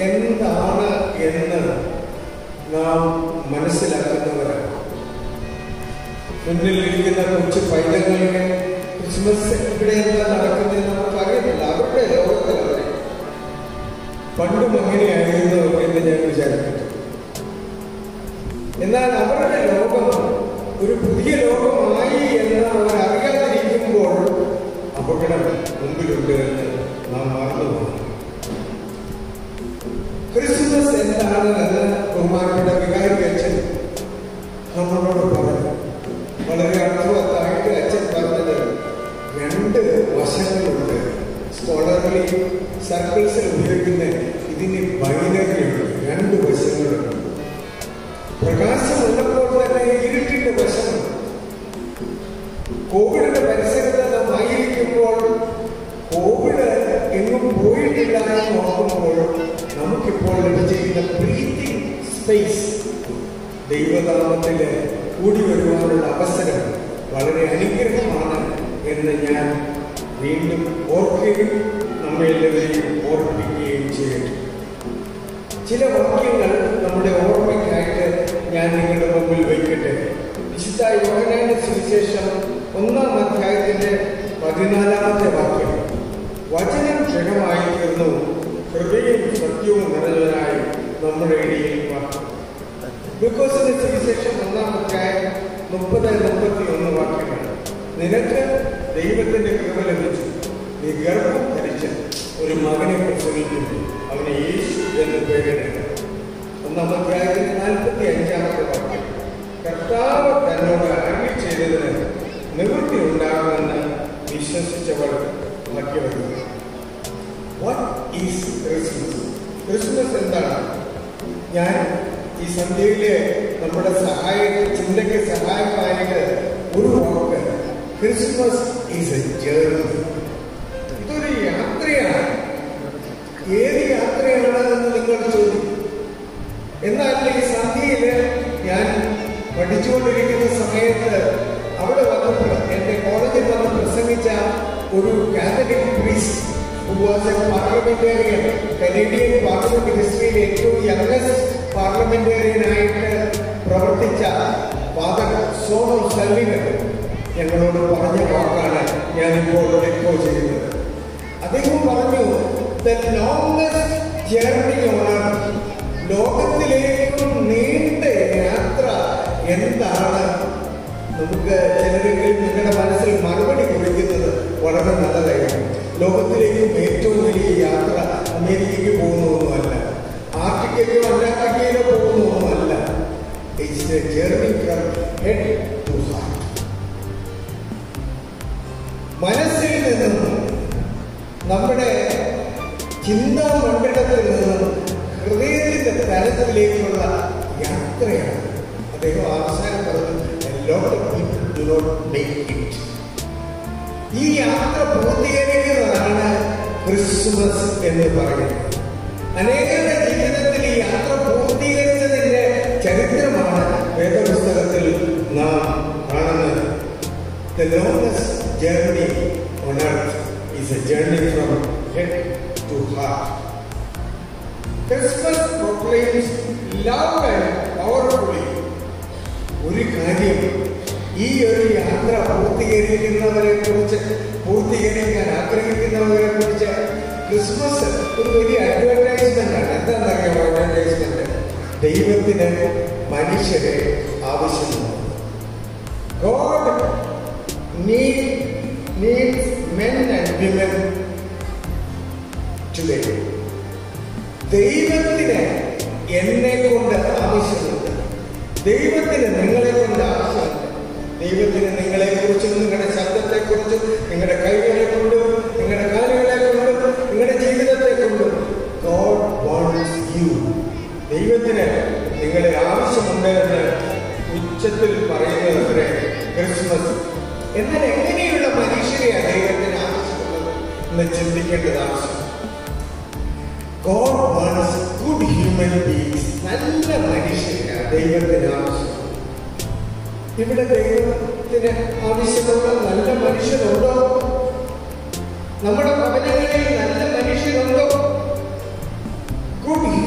എന്താണ് എന്ന് നാം മനസ്സിലാക്കുന്നവരാണ്. മുന്നിലിരിക്കുന്ന കൊച്ചു പൈതങ്ങളുടെ ക്രിസ്മസ് ഇവിടെ എന്താ നടക്കുന്നത് നമുക്ക് അറിയത്തില്ല. അവരുടെ ലോകത്തിൽ അവരെ പണ്ടും അങ്ങനെയായിരുന്നു എന്ന് ഞാൻ വിചാരിക്കുന്നു. എന്നാൽ അവരുടെ ലോകം ഒരു പുതിയ ലോകമായി എന്ന് അവർ അറിയാതിരിക്കുമ്പോൾ അപകടം മുമ്പിലുണ്ട് എന്ന് നാം മറന്നുപോകും. ക്രിസ്മസ് എന്താണ് എന്ന് ബഹുമാനപ്പെട്ട വികാരി അച്ഛൻ നമ്മളോട് പറഞ്ഞു. വളരെ അർത്ഥവത്തായിട്ട് അച്ഛൻ പറഞ്ഞത് രണ്ട് വശങ്ങളുണ്ട്. സ്കോളർലി സർക്കിൾസിൽ ഉപയോഗിക്കുന്ന ഇതിന് ബൈനറിയുണ്ട്. രണ്ട് വശങ്ങളുണ്ട്. പ്രകാശമുള്ളപ്പോൾ തന്നെ ഇരുട്ടിന്റെ വശമുണ്ട്. കോവിഡിന്റെ പരിസരത്ത് നാം ആയിരിക്കുമ്പോൾ കോവിഡ് എങ്ങും പോയിട്ടില്ല എന്ന് നോക്കുമ്പോൾ നമുക്കിപ്പോൾ ലഭിച്ചിരിക്കുന്ന ബ്രീത്തിങ് സ്പേസ്, ദൈവനാമത്തില് കൂടി വരുവാനുള്ള അവസരം വളരെ അനുഗ്രഹമാണ് എന്ന് ഞാൻ വീണ്ടും ഓർക്കുകയും നമ്മെ എല്ലാവരെയും ഓർപ്പിക്കുകയും ചെയ്യട്ടെ. ചില വാക്യങ്ങൾ നമ്മുടെ ഓർമ്മയ്ക്കായിട്ട് ഞാൻ നിങ്ങളുടെ മുമ്പിൽ വയ്ക്കട്ടെ. വിശുദ്ധ യോഹന്നാന്റെ സുവിശേഷം 1-ാം അധ്യായത്തിന്റെ 14-ാമത്തെ വാക്യം. വചനം ക്ഷണമായി തീർന്നു, ഹൃദയവും സത്യവും നിറഞ്ഞവനായി നമ്മുടെ ഇടയിൽ വന്നു. ലൂക്കോസിന്റെ സുവിശേഷം 1-ാം അധ്യായം 30-31 വാക്യങ്ങൾ. നിനക്ക് ദൈവത്തിന്റെ കൃപ ലഭിച്ചു, നീ ഗർഭം ധരിച്ച് ഒരു മകനെ പ്രസവിക്കുന്നു, അവന് യേശു എന്ന് പേരിടുക. 1-ാം അധ്യായത്തിന്റെ 45-ാമത്തെ വാക്യം. കർത്താവ് തന്നോട് അരുളി ചെയ്തതിന് നിവൃത്തി ഉണ്ടാകുമെന്ന് വിശ്വസിച്ചവൾ ഭാഗ്യവതിയാണ്. What is Christmas? ക്രിസ്മസ് എന്താണ്? ഞാൻ ഈ സന്ധ്യയിലെ നമ്മുടെ ചിന്തയ്ക്ക് സഹായമായിട്ട് ഒരു വാക്ക്, ക്രിസ്മസ് ഈസ് എ ജേർണി. ഇതൊരു യാത്രയാണ്. ഏത് യാത്രയാണെന്ന് നിങ്ങൾ ചോദിക്കും. എന്നാൽ ഈ സന്ധ്യയില് ഞാൻ പഠിച്ചുകൊണ്ടിരിക്കുന്ന സമയത്ത് അവിടെ വന്നപ്പോൾ എന്റെ കോളേജിൽ വന്ന് പ്രസംഗിച്ച ഒരു Catholic priest who was a parliamentarian, Canadian parliament ഹിസ്റ്ററിയിൽ ഏറ്റവും യങ്ങസ്റ്റ് പാർലമെന്റേറിയനായിട്ട് പ്രവർത്തിച്ച ഫാദർ സോണൽ സല്ലിവൻ ഞങ്ങളോട് പറഞ്ഞ വാക്കാണ് ഞാനിപ്പോൾ എക്കോ ചെയ്യുന്നത്. അദ്ദേഹം പറഞ്ഞു, the longest journey on earth, ലോകത്തിലേക്കും നീണ്ട യാത്ര എന്താണ്? നമുക്ക് ചിലരെങ്കിലും നിങ്ങളുടെ മനസ്സിൽ മറുപടി കുറിക്കുന്നത് വളരെ നല്ലതായിരുന്നു. ലോകത്തിലേക്കും ഏറ്റവും വലിയ യാത്ര അമേരിക്കയ്ക്ക് പോകുന്നതൊന്നുമല്ല, ആഫ്രിക്കയ്ക്കോ അന്റാർട്ടിക്കയിലോ പോകുന്നതൊന്നുമല്ല. It's a journey from head to heart. മനസ്സിൽ നിന്നും നമ്മുടെ ചിന്താമണ്ഡലത്തിൽ നിന്നും ഹൃദയത്തിന്റെ തലത്തിലേക്കുള്ള യാത്രയാണ്. അദ്ദേഹം അവസാനം പറഞ്ഞു, ഈ യാത്ര പൂർത്തീകരിക്കുന്നതാണ് ക്രിസ്മസ് എന്ന് പറയുന്നത്. അനേകരുടെ ജീവിതത്തിൽ ഈ യാത്ര പൂർത്തീകരിച്ചതിന്റെ ചരിത്രമാണ് വേദപുസ്തകത്തിൽ നാം കാണുന്നത്. The longest journey on earth is a journey from head to heart. Christmas proclaims loud and powerfully. ഒരു കാര്യം, ഈ ഒരു യാത്ര പൂർത്തീകരിക്കാൻ ആഗ്രഹിക്കുന്നവരെ കുറിച്ച് ക്രിസ്മസ് ഒരു വലിയ അഡ്വർടൈസ്മെന്റ് ആണ്. എന്താണെന്നറിയാമോ അഡ്വർടൈസ്മെന്റ്? ദൈവത്തിന് മനുഷ്യരെ ആവശ്യമാണ്. God needs men and women today. ദൈവത്തിന് എന്നെ കൊണ്ട് ആവശ്യമുണ്ട്. ദൈവത്തിന് നിങ്ങളെ കൊണ്ട് ആവശ്യമുണ്ട്. ദൈവത്തിന് നിങ്ങളെ കുറിച്ചും നിങ്ങളുടെ ശബ്ദത്തെ കുറിച്ചും നിങ്ങളുടെ കൈകളെ കൊണ്ടും നിങ്ങളുടെ കാലുകളെ കൊണ്ടും നിങ്ങളുടെ ജീവിതത്തെ കൊണ്ടും God wants you. ദൈവത്തിന് നിങ്ങളെ ആവശ്യമുണ്ട് എന്ന് ഉച്ചത്തിൽ പറയുന്നവരെ ക്രിസ്മസ്. എന്നാൽ എങ്ങനെയുള്ള മനുഷ്യരെയാണ് ദൈവത്തിന് ആവശ്യമുള്ളത് എന്ന് ചിന്തിക്കേണ്ടത് ആവശ്യം. God wants good human beings. നല്ല മനുഷ്യരാണ് ദൈവത്തിന് ആവശ്യം. ഇവിടെ ദൈവത്തിന് ആവശ്യമുള്ള നല്ല മനുഷ്യരുണ്ടോ? നമ്മുടെ ഭവനങ്ങളിൽ നല്ല മനുഷ്യരുണ്ടോ? Good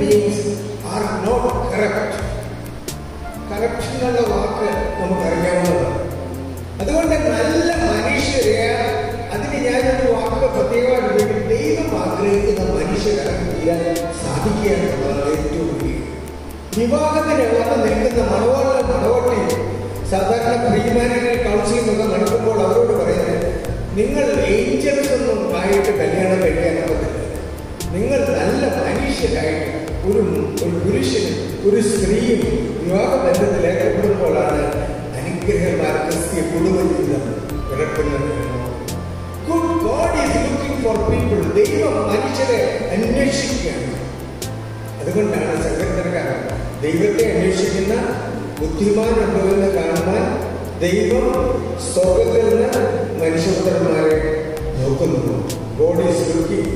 beings are not corrupt. Corruption എന്നുള്ള വാക്ക് നമുക്കറിയാവുന്നതാണ്. അതുകൊണ്ട് നല്ല മനുഷ്യരെ, അതിന് ഞാനൊരു വാക്ക് പ്രത്യേകമായിട്ട് വേണ്ടി, ദൈവം ആഗ്രഹിക്കുന്ന മനുഷ്യരായി തീരാൻ സാധിക്കുക എന്നുള്ളതാണ് ഏറ്റവും വലിയ. വിവാഹത്തിന് വന്ന് നിൽക്കുന്ന മണവാള മണവാട്ടി സാധാരണ പ്രീമാരിറ്റൽ കൗൺസിലിംഗ് ഒക്കെ നടക്കുമ്പോൾ അവരോട് പറയുന്നത്, നിങ്ങൾ ഏഞ്ചൽസ് ഒന്നും ആയിട്ട് കല്യാണം കഴിക്കാൻ പറ്റില്ല. നിങ്ങൾ നല്ല മനുഷ്യരായിട്ട് ഒരു പുരുഷനും ഒരു സ്ത്രീയും വിവാഹബന്ധത്തിൽ ഏർപ്പെടുമ്പോഴാണ് അനുഗ്രഹമായ ക്രിസ്തീയ കുടുംബജീവിതം പിറക്കുന്നത്. Good God is looking for people. ദൈവം മനുഷ്യരെ അന്വേഷിക്കുകയാണ്. അതുകൊണ്ടാണ് സങ്കീർത്തനക്കാരൻ ദൈവത്തെ അന്വേഷിക്കുന്ന ബുദ്ധിമാനുണ്ടോ എന്ന് കാണുവാൻ ദൈവം സ്വർഗത്തിൽ നിന്ന് മനുഷ്യപുത്രന്മാരെ നോക്കുന്നു. God is looking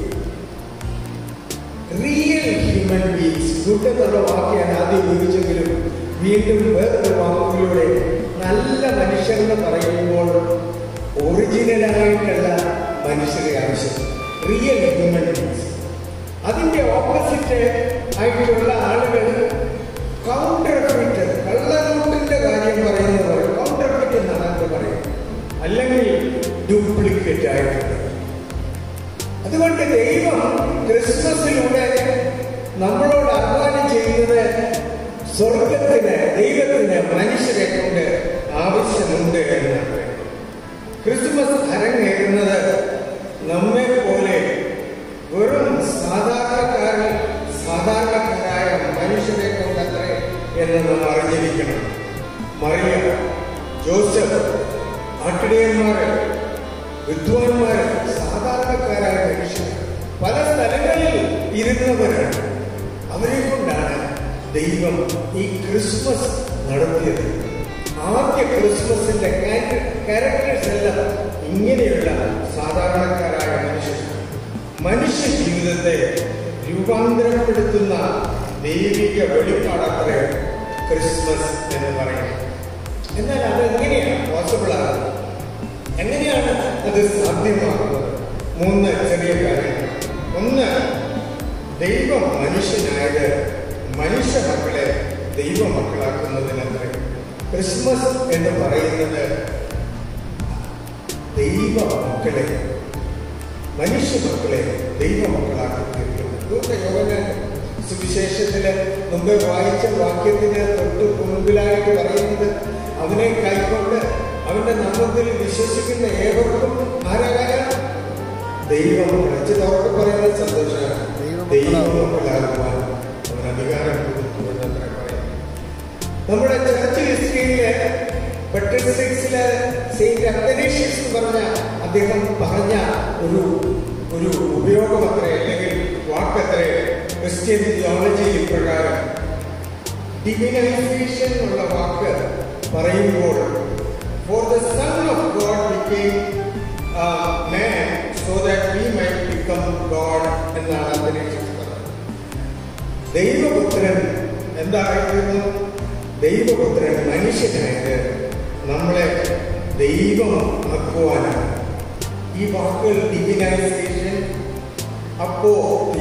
real human beings. Good എന്നുള്ള വാക്കാണ് ആദ്യം ഉപയോഗിച്ചെങ്കിലും വീണ്ടും വേറൊരു വാക്കുകളിലൂടെ നല്ല മനുഷ്യരെന്ന് പറയുമ്പോൾ ഒറിജിനലായിട്ടുള്ള മനുഷ്യരെ ആവശ്യം, റിയൽ ഹ്യൂമൻ ബീങ്സ്. അതിന്റെ ഓപ്പോസിറ്റ് ആയിട്ടുള്ള ആളുകൾ കൗണ്ടർഫിറ്റ്, കള്ളനോട്ടിന്റെ കാര്യം പറയുന്നവർ കൗണ്ടർഫിറ്റ് എന്നാണ് അത് പറയുന്നത്, അല്ലെങ്കിൽ ഡ്യൂപ്ലിക്കേറ്റ് ആയിട്ടുള്ളത്. അതുകൊണ്ട് ദൈവം ക്രിസ്മസിലൂടെ നമ്മളോട് ആഹ്വാനം ചെയ്യുന്നത് സ്വർഗത്തിന്, ദൈവത്തിന് മനുഷ്യരെ കൊണ്ട് ആവശ്യമുണ്ട് എന്നാണ്. ക്രിസ്മസ് അരങ്ങേറുന്നത് നമ്മെ പോലെ വെറും സാധാരണക്കാരായ മനുഷ്യരെ കൊണ്ടത്രേ എന്ന് നാം അറിഞ്ഞിരിക്കണം. മറിയ, ജോസഫ്, ആട്ടിടയന്മാര്, വിദ്വാൻമാര്, സാധാരണക്കാരായ മനുഷ്യർ പല സ്ഥലങ്ങളിൽ ഇരുന്നവരാണ്. അവരെ കൊണ്ടാണ് ദൈവം ഈ ക്രിസ്മസ് നടത്തിയത്. ആദ്യ ക്രിസ്മസിന്റെ ക്യാരക്ടേഴ്സ് എല്ലാം ഇങ്ങനെയുള്ള സാധാരണക്കാരായ മനുഷ്യർ. മനുഷ്യ ജീവിതത്തെ രൂപാന്തരപ്പെടുത്തുന്ന ദൈവിക വെളിപ്പാടത്രേ ക്രിസ്മസ് എന്ന് പറയുന്നത്. എന്നാൽ അതെങ്ങനെയാണ് പോസിബിൾ ആകുന്നത്? എങ്ങനെയാണ് അത് സാധ്യമാകുന്നത്? 3 ചെറിയ കാര്യങ്ങൾ. ഒന്ന്, ദൈവം മനുഷ്യനായത് മനുഷ്യ മക്കളെ ദൈവമക്കളാക്കുന്നതിനത്രേ. ക്രിസ്മസ് എന്ന് പറയുന്നത് ദൈവ മക്കളെ, മനുഷ്യ മക്കളെ ദൈവമക്കളാക്കുന്നത്. സുവിശേഷത്തില് മുമ്പേ വായിച്ച വാക്യത്തിന് തൊട്ട് മുൻപിലായിട്ട് പറയുന്നത്, അവനെ കൈക്കൊണ്ട് അവന്റെ നാമത്തിൽ വിശ്വസിക്കുന്ന ഏവർക്കും ആരാകാൻ ദൈവമക്കൾ. ചിലവർക്ക് പറയുന്നത് സന്തോഷമാണ്, ദൈവമക്കളാകുവാൻ അവൻ അധികാരം കൊടുത്തു എന്നത്ര പറയുന്നത്. നമ്മുടെ ചർച്ച് ഹിസ്റ്ററിയില് പെട്രിസ്റ്റിക്സില് സെയിന്റ് അത്തനേഷ്യസ് എന്ന് പറഞ്ഞ അദ്ദേഹം പറഞ്ഞ ഒരു ഉപയോഗം അത്രേ, അല്ലെങ്കിൽ വാക്കത്രേ ക്രിസ്ത്യൻ തിയോളജിയിൽ പ്രകാരം. ഡിവിനൈസേഷൻ എന്നുള്ള വാക്ക് പറയുമ്പോൾ, for the Son of God became a man so that we might become God എന്നാണ് അത്തനേഷ്യസ് പറഞ്ഞത്. ദൈവപുത്രൻ എന്തായിരുന്നു? ദൈവപുത്രൻ മനുഷ്യനായത് നമ്മളെ ദൈവം ആക്കുവാനാണ്. ഈ വാക്കുകൾ ഡിവിനൈസേഷൻ, അപ്പോ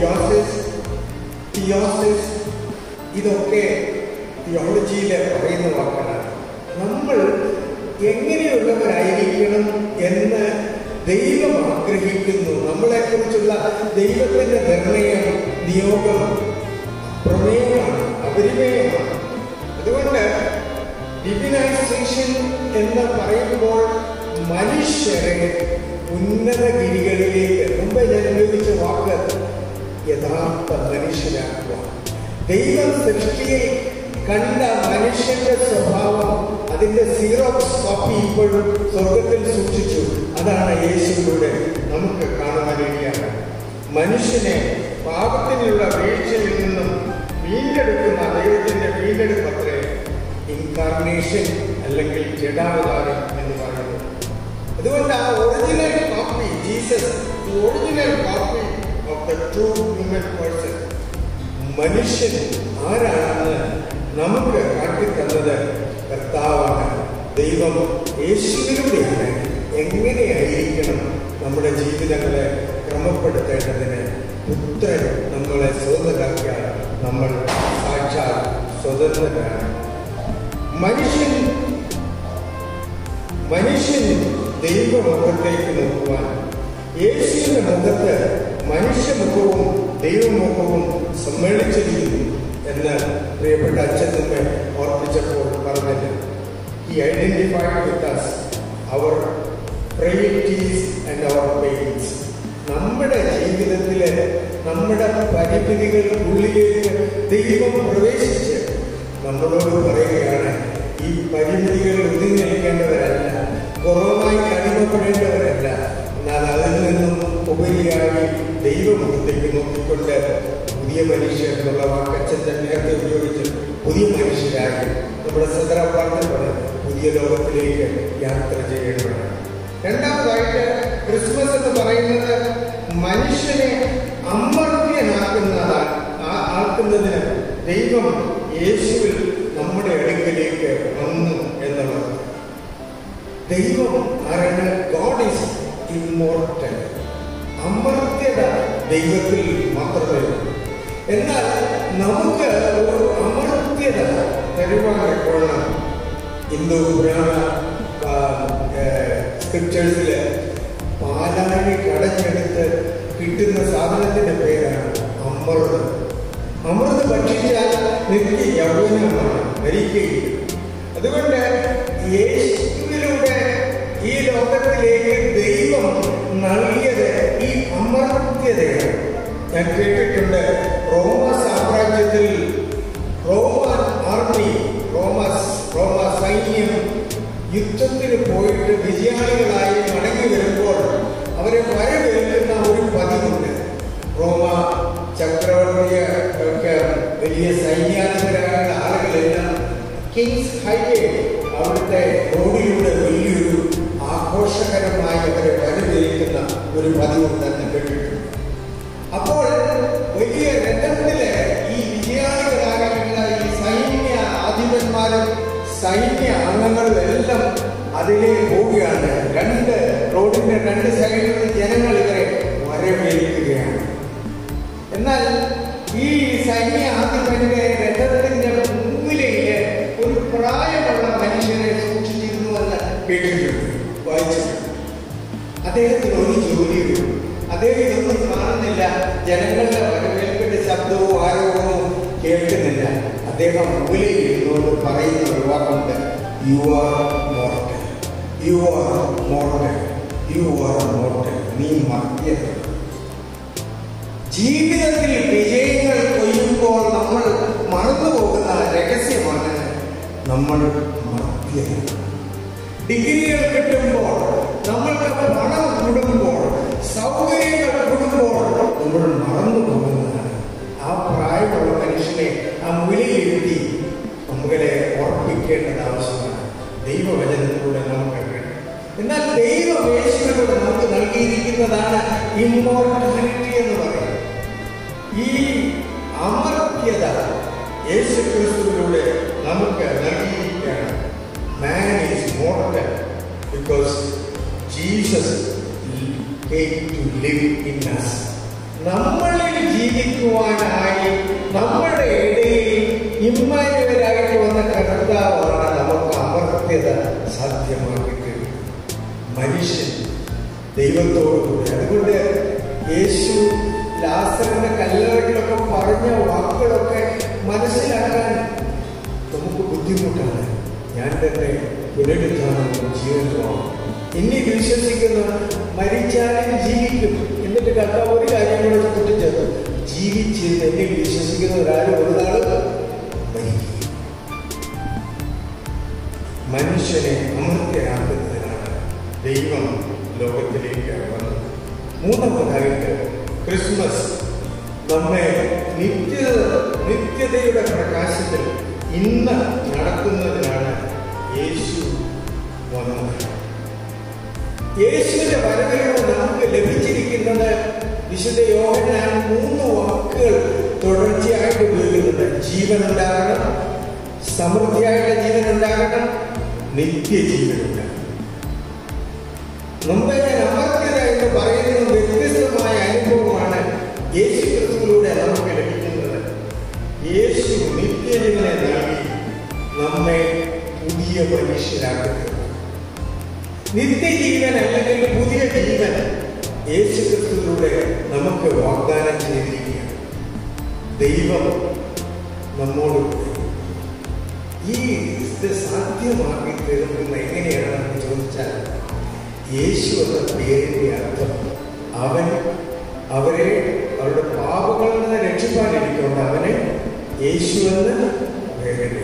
തിയോസിസ്, ഇതൊക്കെ തിയോളജിയിലെ പറയുന്ന വാക്കുകളാണ്. നമ്മൾ എങ്ങനെയുള്ളവരായിരിക്കണം എന്ന് ദൈവം ആഗ്രഹിക്കുന്നു. നമ്മളെക്കുറിച്ചുള്ള ദൈവത്തിന്റെ നിർണയം, നിയോഗം പ്രമേയമാണ്, അപരിമേയമാണ്. അതുകൊണ്ട് ഡിവിനൈസേഷൻ എന്ന് പറയുമ്പോൾ മനുഷ്യരെ ഉന്നത ഗിരികളിലേക്ക്, മുമ്പേ ഞാൻ ഉപയോഗിച്ച വാക്ക് യഥാർത്ഥ മനുഷ്യരാക്കുക. ദൈവം സൃഷ്ടിയിൽ കണ്ട മനുഷ്യന്റെ സ്വഭാവം, അതിന്റെ സീറോക്സ് കോപ്പി ഇപ്പോഴും സ്വർഗത്തിൽ സൂക്ഷിച്ചു. അതാണ് യേശുവിലൂടെ നമുക്ക് കാണുവാനിടയാണ്. മനുഷ്യനെ പാപത്തിനുള്ള വീഴ്ചയിൽ നിന്നും വീണ്ടെടുക്കുന്ന ദൈവത്തിന്റെ വീണ്ടെടുപ്പത്രേ ഇൻകാർണേഷൻ, അല്ലെങ്കിൽ ജഡാവതാരം എന്ന് പറയുന്നത്. അതുകൊണ്ട് ആ original copy Jesus, the original copy of the true human person, മനുഷ്യൻ ആരാണെന്ന് നമുക്ക് കാട്ടിത്തന്നത് കർത്താവാണ്. ദൈവം യേശുവിലൂടെയാണ് എങ്ങനെയായിരിക്കണം നമ്മുടെ ജീവിതങ്ങളെ ക്രമപ്പെടുത്തേണ്ടതിന് പുത്രൻ നമ്മളെ സ്വതന്ത്രരാക്കിയാണ് നമ്മൾ സാക്ഷാൽ സ്വതന്ത്രരാണ്. മനുഷ്യൻ ദൈവമുഖത്തേക്ക് നോക്കുവാൻ യേശുവിന്റെ മുഖത്ത് മനുഷ്യമുഖവും ദൈവമുഖവും സമ്മേളിച്ചിരിക്കുന്നു എന്ന് പ്രിയപ്പെട്ട അച്ഛൻ നമ്മെ ഓർപ്പിച്ചപ്പോൾ പറഞ്ഞില്ല. He identified with us our frailties and our pains. നമ്മുടെ ജീവിതത്തിലെ നമ്മുടെ പരിമിതികൾക്കുള്ളിലേക്ക് ദൈവം പ്രവേശിച്ച് നമ്മളോട് പറയുകയാണ്, ഈ പരിമിതികൾ ഒതുങ്ങി നിൽക്കേണ്ടവരല്ല, കുറവായി അടിമപ്പെടേണ്ടവരല്ല, എന്നാൽ അതിൽ നിന്നും ഉപരിയായി ദൈവമുഖത്തേക്ക് നോക്കിക്കൊണ്ട് പുതിയ മനുഷ്യർ എന്നുള്ള വാക്കച്ഛൻ നേരത്തെ ഉപയോഗിച്ച് പുതിയ മനുഷ്യരായി നമ്മുടെ സദാപ്രാർത്ഥന പുതിയ ലോകത്തിലേക്ക് യാത്ര ചെയ്യേണ്ടതാണ്. രണ്ടാമതായിട്ട് ക്രിസ്മസ് എന്ന് പറയുന്നത് മനുഷ്യനെ അമർത്യനാക്കുന്നതിന് ദൈവം യേശുവിൽ നമ്മുടെ അടുക്കലേക്ക് വന്നു എന്നുള്ളത്. ദൈവം ആരാണ്? God is immortal. അമർത്യത ദൈവത്തിൽ മാത്രമേ ഉള്ളൂ. എന്നാൽ നമുക്ക് ഒരു അമർത്യത തരുവാൻ കൊള്ളാം. ഹിന്ദു പുരാണ സ്ക്രിപ്റ്റേഴ്സില് പാലാഴി കടഞ്ഞെടുത്ത് കിട്ടുന്ന സാധനത്തിന്റെ പേരാണ് അമൃത്. അമൃത് ഭക്ഷിച്ചാൽ നിത്യ യൗവനമാണ്, മരിക്കുകയില്ല. അതുകൊണ്ട് യേശുവിലൂടെ ഈ ലോകത്തിലേക്ക് ദൈവം നൽകിയത് ഈ അമർത്യതയാണ്. ഞാൻ കേട്ടിട്ടുണ്ട്, റോമ സാമ്രാജ്യത്തിൽ റോമൻ ആർമി, റോമ സൈന്യം യുദ്ധത്തിന് പോയിട്ട് വിജയാളികളായി മടങ്ങി വരുമ്പോൾ അവരെ വരവേൽക്കുന്ന ഒരു പതിവുണ്ട്. റോമ ചക്രവർത്തിയെ ഒക്കെ വലിയ സൈന്യാധിപരായ ആളുകളെല്ലാം കിങ്സ് ഹൈവേ, അവിടുത്തെ റോഡിലൂടെ വലിയൊരു ആഘോഷകരമായി അവരെ വരവേൽക്കുന്ന ഒരു പതിവ് തന്നെ കേട്ടിട്ടുണ്ട്. അപ്പോൾ വലിയ രഥത്തിലെ ഈ വിജയാളികളായിട്ടുള്ള ഈ സൈന്യ അധിപന്മാരും സൈന്യ അംഗങ്ങളും എല്ലാം അതിലേ പോവുകയാണ്. റോഡിന്റെ രണ്ട് സൈഡിലുള്ള ജനങ്ങൾ ഇവരെ വരവേൽക്കുകയാണ്. എന്നാൽ ഈ സൈന്യ അധിപന്റെ രഥത്തിന്റെ മുമ്പിലേക്ക് ഒരു പ്രായമുള്ള മനുഷ്യനെ സൂക്ഷിച്ചിരുന്നു എന്ന് കേട്ടിട്ടുണ്ട്, വായിച്ചിട്ടുണ്ട്. അദ്ദേഹത്തിന് ഒരു ജോലിയുള്ളൂ. അദ്ദേഹം ഇതൊന്നും കാണുന്നില്ല, ജനങ്ങളുടെ വരവേൽപ്പിന്റെ ശബ്ദവും ആരോപണവും കേൾക്കുന്നില്ല. അദ്ദേഹം മുകളിൽ ഇരുന്നോട് പറയുന്ന ഒരു വാക്കുണ്ട്, you are mortal, you are mortal, you are mortal. നീ മർത്യത. ജീവിതത്തിൽ വിജയങ്ങൾ കൊയ്യുമ്പോൾ നമ്മൾ മറന്നുപോകുന്ന രഹസ്യമാണ് നമ്മൾ മർത്യത. ഡിഗ്രികൾ കിട്ടുമ്പോൾ, നമ്മൾക്ക് പണം കൂടുമ്പോൾ, സൗകര്യങ്ങൾ കൂടുമ്പോൾ നമ്മൾ മറന്നു പോകുന്നതാണ്. ആ പ്രായമുള്ള മനുഷ്യനെ ആ മുന്നിലിരുത്തി നമ്മളെ ഉറപ്പിക്കേണ്ടത് ആവശ്യമാണ്. ദൈവവചനത്തിലൂടെ നമുക്ക് വേണം. എന്നാൽ ദൈവം യേശുവിലൂടെ നമുക്ക് നൽകിയിരിക്കുന്നതാണ് ഇമ്മോർട്ടാലിറ്റി എന്ന് പറയുന്നത്. ഈ അമർത്യത യേശു ക്രിസ്തുവിലൂടെ നമുക്ക് നൽകിയിരിക്കുകയാണ്. Man is mortal because Jesus came to live in us. നമ്മളിൽ ജീവിക്കുവാനായി നമ്മുടെ ഇടയിൽ ഇമ്മാനുവേലായിട്ട് വന്ന കർത്താവാണ് നമുക്ക് അമർത്യത സാധ്യമാക്കിയിട്ട് മനുഷ്യൻ ദൈവത്തോടുകൂടി. അതുകൊണ്ട് യേശു ലാസറിന്റെ കല്ലറകളിലൊക്കെ പറഞ്ഞ വാക്കുകളൊക്കെ മനസ്സിലാക്കാൻ നമുക്ക് ബുദ്ധിമുട്ടാണ്. ഞാൻ തന്നെ പുനരുദ്ധാനവും ജീവനുമാണ്. ഇനി വിശ്വസിക്കുന്ന മരിച്ചാലും ജീവിക്കും. എന്നിട്ട് കർത്താവ് ഒരു കാര്യം കൂടെ കൂട്ടിച്ചേർന്നു, ജീവിച്ച് എന്നിൽ വിശ്വസിക്കുന്ന ഒരാളും ഒരു നാള് മരിക്കും. മനുഷ്യനെ അമർത്യനാക്കുന്നതിനാണ് ദൈവം ലോകത്തിലേക്ക് വന്നത്. മൂന്നാമതായിട്ട് ക്രിസ്മസ് നമ്മെ നിത്യതയുടെ പ്രകാശത്തിൽ ഇന്ന് നടക്കുന്നതിനാണ് യേശു വന്നത്. യേശുവിന്റെ വരവിലൂടെ നമുക്ക് ലഭിച്ചിരിക്കുന്നത് വിശുദ്ധ യോഹന്നാൻ 3 വാക്കുകൾ തുടർച്ചയായിട്ട് ഉപയോഗിക്കുന്നുണ്ട്. ജീവനുണ്ടാകണം, സമൃദ്ധിയായിട്ട് ജീവനുണ്ടാകണം, നിത്യജീവനുണ്ടാകണം. മുമ്പേ ഞാൻ അമർത്യത എന്ന് പറയുന്ന വ്യത്യസ്തമായ അനുഭവമാണ് യേശു ക്രിസ്തുവിലൂടെ നമുക്ക് ലഭിക്കുന്നത്. മനുഷ്യരാക്കുന്നത്. നിത്യജീവൻ അല്ലെങ്കിൽ പുതിയ ജീവൻ യേശുക്രിസ്തുവിലൂടെ നമുക്ക് വാഗ്ദാനം ചെയ്തിരിക്കുകയാണ്. ദൈവം നമ്മോട് ഈ ഇത് സാധ്യമാക്കി തീർക്കുന്ന എങ്ങനെയാണെന്ന് ചോദിച്ചാൽ, യേശു എന്ന പേരിന്റെ അർത്ഥം അവരെ അവരുടെ പാപങ്ങളിൽ നിന്ന് രക്ഷിപ്പാനിരിക്കൊണ്ട് അവനെ യേശു എന്ന് പേരിടുക.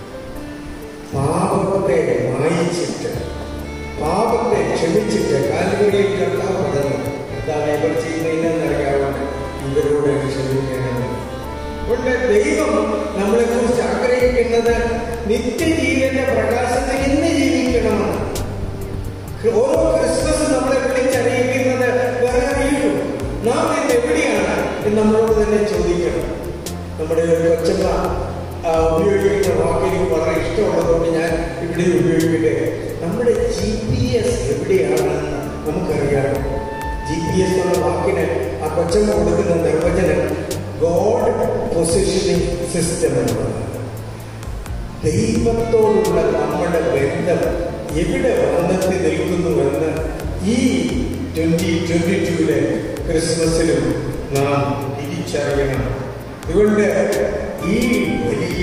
പാപത്തെ മായിച്ചിട്ട്, പാപത്തെ ക്ഷമിച്ചിട്ട് കാൽവരിയിൽ കർത്താവ് പറഞ്ഞു, എന്താണ് ഇവർ ചെയ്യുന്നതെന്നറിയാവുന്ന ഇവരോട് ക്ഷമിക്കണമെന്ന്. അതുകൊണ്ട് ദൈവം നമ്മളെ കുറിച്ച് ആഗ്രഹിക്കുന്നത് നിത്യജീവന്റെ പ്രകാശത്തിൽ ഇന്ന് ജീവിക്കണമെന്ന്. ഓരോ ക്രിസ്മസ് നമ്മളെ വിളിച്ചറിയിക്കുന്നത് വേറെ അറിയുള്ളൂ, നാം ഇന്ന് എവിടെയാണ് എന്ന് നമ്മളോട് തന്നെ ചോദിക്കണം. നമ്മുടെ ഒരു കൊച്ചമ്മ ഉപയോഗിക്കുന്ന വാക്ക് എനിക്ക് വളരെ ഇഷ്ടമുള്ളതുകൊണ്ട് ഞാൻ ഇവിടെ ഉപയോഗിക്കട്ടെ. നമ്മുടെ GPS എവിടെയാണെന്ന് നമുക്കറിയാമോ? GPS എന്ന വാക്കിന് ആ കൊച്ചമ്മ കൊടുക്കുന്ന നിർവചനം ഗോഡ് പൊസിഷനിങ് സിസ്റ്റം എന്നുള്ളത്. ദൈവത്തോടുള്ള നമ്മുടെ ബന്ധം എവിടെ വന്നെത്തി നിൽക്കുന്നുവെന്ന് ഈ 2022 ക്രിസ്മസിലും നാം തിരിച്ചറിയണം. അതുകൊണ്ട് ഈ വലിയ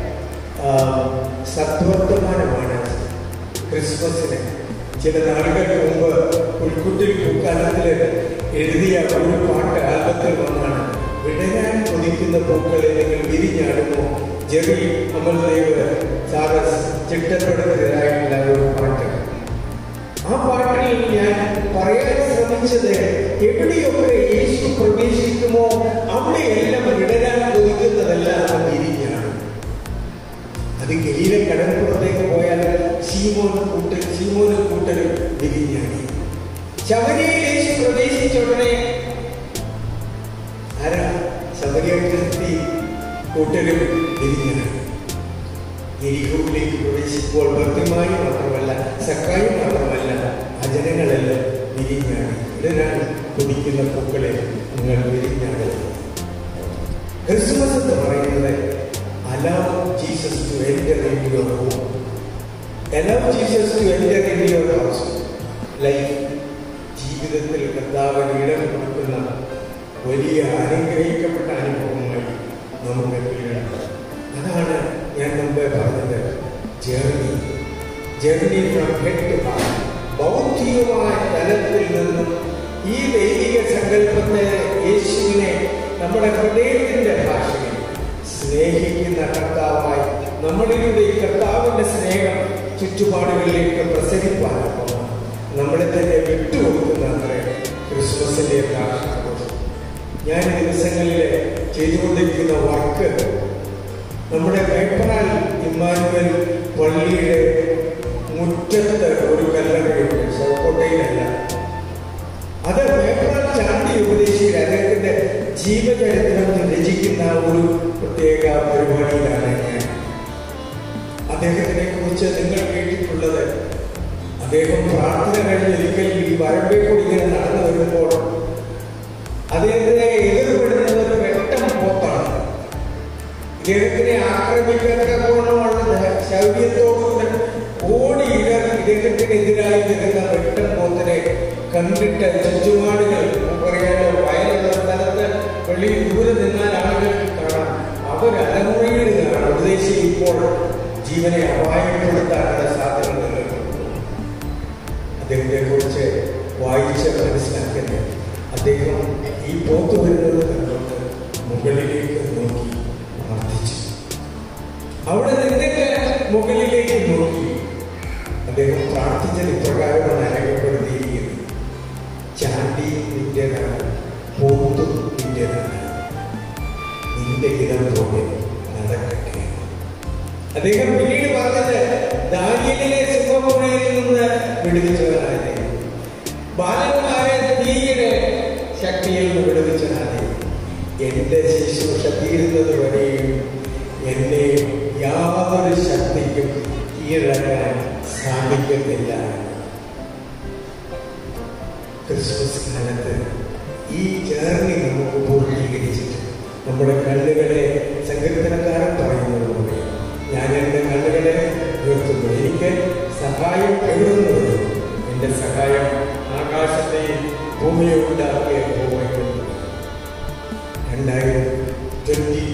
സദ്വർത്തമാനമാണ് ക്രിസ്മസിന്. ചില നാളുകൾക്ക് മുമ്പ് പുൽക്കുട്ടിൽ പൂക്കാലത്തിൽ എഴുതിയ ഒരു പാട്ട് ആൽബത്തിൽ വന്നാണ് വിടരാൻ കൊതിക്കുന്ന പൂക്കൾ അല്ലെങ്കിൽ വിരിഞ്ഞാടുമോ ജെറി അമൽദേവ് ചാർലസ് ചിട്ടപ്പെടുത്തിയതായിട്ടുള്ള ഒരു പാട്ട്. ആ പാട്ടിൽ ഞാൻ പറയാൻ ശ്രമിച്ചത്, എവിടെയൊക്കെ യേശു പ്രവേശിക്കുമോ അവിടെയെല്ലാം വിടരാൻ കൊതിക്കുന്നതെല്ലാം വിരിഞ്ഞാണ്. അത് ഗലീലെ കടൽപ്പുറത്തേക്ക് പോയാൽ ശീമോനും കൂട്ടരും വിരിഞ്ഞാണ്. ശബരിയിൽ യേശു പ്രവേശിച്ച ഉടനെ ആരാ? ശബരിയെത്തി കൂട്ടരും വിരിഞ്ഞാണ്. യെരിഹോവിലേക്ക് പ്രവേശിക്കുമ്പോൾ ഭർത്തിമാരി മാത്രമല്ല, സക്കായി മാത്രമല്ല, ആ ജനങ്ങളെല്ലാം വിരിഞ്ഞാണ്. ഇതിനാണ് കൊതിക്കുന്ന പൂക്കളെ നിങ്ങൾ വിരിഞ്ഞാണ്. ക്രിസ്മസ് എന്ന് പറയുന്നത് allow Jesus to enter into your home. Allow Jesus to enter into your house. Life ജീവിതത്തിൽ കർത്താവിന് ഇടം കൊടുക്കുന്ന വലിയ അനുഗ്രഹിക്കപ്പെട്ട അനുഭവമായി നമുക്ക് കീഴടക്കാം. അതാണ് ഞാൻ മുമ്പേ പറഞ്ഞത്, journey from head to heart. ഭൗതികമായ തലത്തിൽ നിന്നും ഈ ദൈവിക സങ്കല്പത്തെ, യേശുവിനെ നമ്മുടെ ഹൃദയത്തിന്റെ ഭാഷയിൽ സ്നേഹിക്കുന്ന കർത്താവായി നമ്മളിലൂടെ ഈ കർത്താവിന്റെ സ്നേഹം ചുറ്റുപാടുകളിലേക്ക് പ്രസരിപ്പാനാകും. നമ്മളെ തന്നെ വിട്ടുകൊടുക്കുന്ന അത്ര ക്രിസ്മസിന്റെ ആഘോഷം. ഞാൻ ദിവസങ്ങളിൽ ചെയ്തുകൊണ്ടിരിക്കുന്ന വർക്ക് നമ്മുടെ പേപ്പറാൽ ഇമ്മാനുവൽ പള്ളിയുടെ മുറ്റത്ത് ഒരു കല്ലറയുണ്ട്, സോക്കോട്ടയിലല്ല. അത് പേപ്പറാൽ ചാണ്ടി ഉപദേശിക്കുക, അദ്ദേഹത്തിന്റെ ജീവചരിത്രം രചിക്കുന്ന ഒരു പ്രത്യേക പരിപാടിയിലാണ് ഞാൻ. അദ്ദേഹത്തിനെ കുറിച്ച് നിങ്ങൾ കേട്ടിട്ടുള്ളത്, അദ്ദേഹം പ്രാർത്ഥന കഴിഞ്ഞ് ഒരിക്കൽ ഈ വരമ്പേ കൂടി ഇങ്ങനെ നടന്നു വരുമ്പോൾ അദ്ദേഹത്തിനെ എതിർപ്പെടുന്നത് ഒരു വെട്ടം പോത്താണ്. ഇദ്ദേഹത്തിനെ ആക്രമിക്കത്തക്കോണമുള്ള ശൗര്യത്തോടുകൂടെ ഓടി ഇദ്ദേഹത്തിനെതിരായി വരുന്ന വെട്ടം പോത്തിനെ കണ്ടിട്ട് ചുറ്റുപാടുകൾ പറയാനോ വയലുള്ള സ്ഥലത്ത് വെളിയിൽ ദൂരെ നിന്നാൽ ആളുകൾക്ക് കാണാം. അവരലമുറയിലാണ് ഉപദേശി ഇപ്പോൾ ജീവനെ അപായപ്പെടുത്താനുള്ള സാധ്യതകൾ. അദ്ദേഹത്തെ കുറിച്ച് വായിച്ച് മനസ്സിലാക്കുന്നത്, അദ്ദേഹം ഈ പോത്ത് വരുന്നത് കണ്ടുകൊണ്ട് മുകളിലേക്ക് നോക്കി പ്രാർത്ഥിച്ചു. അവിടെ നിന്നിട്ട് മുകളിലേക്ക് നോക്കി അദ്ദേഹം പ്രാർത്ഥിച്ചത് ഇപ്രകാരമാണ് രേഖപ്പെടുത്തിയിരിക്കുന്നത്: ചാണ്ടി നിന്റേതാണ്, പോത്തും നിന്റേതാണ്, നിന്റെ ഇടം പോലെ നടക്കട്ടെ. അദ്ദേഹം പിന്നീട് പറഞ്ഞത്, ദാനിയേലിനെ സിംഹമുറിയിൽ നിന്ന് വിടുവിച്ചവനാണ്, ബാലന്മാരെ തീയുടെ ശക്തിയിൽ നിന്ന് വിടുവിച്ചവനാണ്. എന്റെ ശുശ്രൂഷ തീരുന്നത് വരെയും എന്നെ യാതൊരു ശക്തിക്കും കീഴടക്കാൻ സാധിക്കുന്നില്ല. ക്രിസ്മസ് കാലത്ത് ഈ ജേർണി നമുക്ക് പൂർത്തീകരിച്ചിട്ട് നമ്മുടെ കണ്ണുകളെ സങ്കീർത്തനക്കാരൻ പറയുന്നതുപോലെ, ഞാൻ എൻ്റെ കണ്ണുകളെ ഉയർത്തുന്നു, എനിക്ക്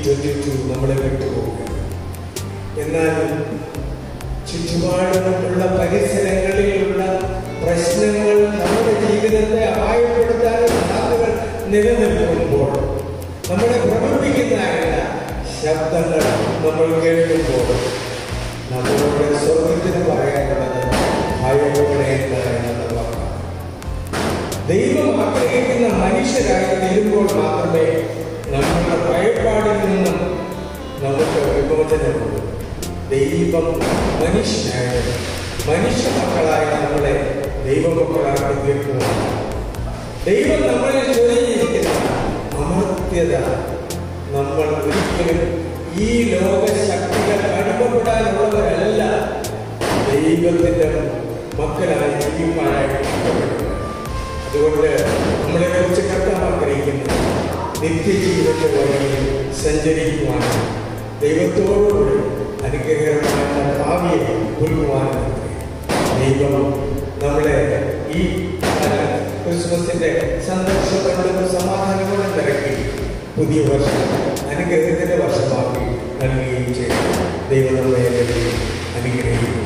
2022 നമ്മളെ വിട്ടുപോകുക. എന്നാൽ ചുറ്റുപാടുമുള്ള പരിസരങ്ങളിലുള്ള പ്രശ്നങ്ങൾ നമ്മുടെ ജീവിതത്തെ അപായപ്പെടുത്താനുള്ള സാധ്യതകൾ നിലനിൽക്കുമ്പോൾ, നമ്മളെ ഭ്രമിപ്പിക്കുന്ന ശബ്ദങ്ങൾ നമ്മൾ കേൾക്കുമ്പോൾ, നമ്മളോട് സ്വർഗത്തിന് പറയാനുള്ളത് ഭയപ്പെടേണ്ട എന്ന വാക്കാണ്. ദൈവം ആഗ്രഹിക്കുന്ന മനുഷ്യരായി തീരുമ്പോൾ മാത്രമേ നമ്മുടെ ഭയപ്പാടിൽ നിന്നും നമുക്ക് വിമോചനമുള്ളൂ. ദൈവം മനുഷ്യനായത് മനുഷ്യ മക്കളായി നമ്മളെ ദൈവമക്കളാക്കി തീർക്കുകയാണ്. ദൈവം നമ്മളെ ചൊരിഞ്ഞിരിക്കുന്ന അമർത്യത നമ്മൾ ഒരിക്കലും ഈ ലോക ശക്തികൾ അടിമപ്പെടാനുള്ളവരല്ല, ദൈവത്തിന്റെ മക്കളായി ജീവിക്കാനായിട്ട്. അതുകൊണ്ട് നമ്മളെ കുറിച്ച് കർത്താവ് ആഗ്രഹിക്കുന്നത് നിത്യജീവിതത്തെ വഴിയിൽ സഞ്ചരിക്കുവാനും ദൈവത്തോടുകൂടി അനുഗ്രഹമായ ഭാവിയെ പുൽകുവാനും ദൈവം നമ്മളെ ഈ ക്രിസ്മസിന്റെ സന്തോഷത്തോടും സമാധാനത്തോടും നിരക്കി പുതിയ വർഷം അനുഗ്രഹത്തിന്റെ വർഷമാക്കി നൽകുകയും ചെയ്തു. ദൈവം നമ്മളെ അനുഗ്രഹിക്കും.